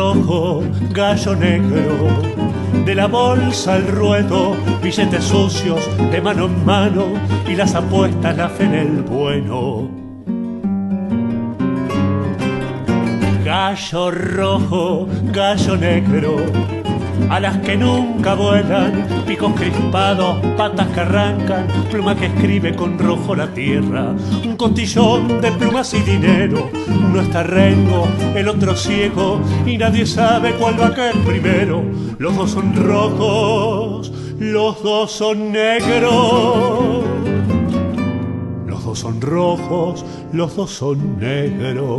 rojo, gallo negro, de la bolsa al ruedo, billetes sucios de mano en mano y las apuestas la fe en el bueno. Gallo rojo, gallo negro, alas que nunca vuelan, picos crispados, patas que arrancan, pluma que escribe con rojo la tierra, un cotillón de plumas y dinero. Uno está rengo, el otro ciego, y nadie sabe cuál va a caer primero. Los dos son rojos, los dos son negros. Los dos son rojos, los dos son negros.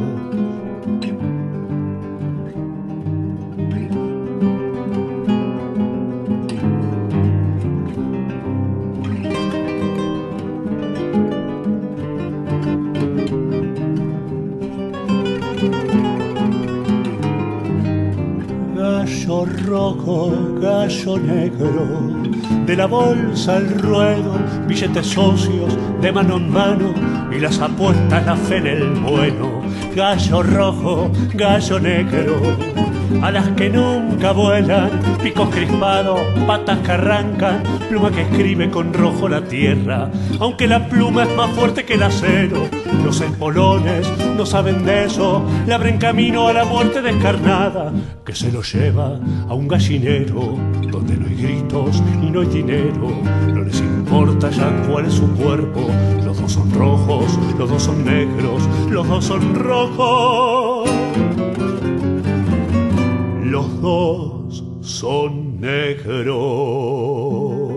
Gallo rojo, gallo negro, de la bolsa al ruedo, billetes socios de mano en mano y las apuestas la fe en el bueno. Gallo rojo, gallo negro, alas que nunca vuelan, picos crispados, patas que arrancan, pluma que escribe con rojo la tierra. Aunque la pluma es más fuerte que el acero, los espolones no saben de eso, le abren camino a la muerte descarnada, que se lo lleva a un gallinero, donde no hay gritos y no hay dinero. No les importa ya cuál es su cuerpo, los dos son rojos, los dos son negros, los dos son rojos. Los dos son negros.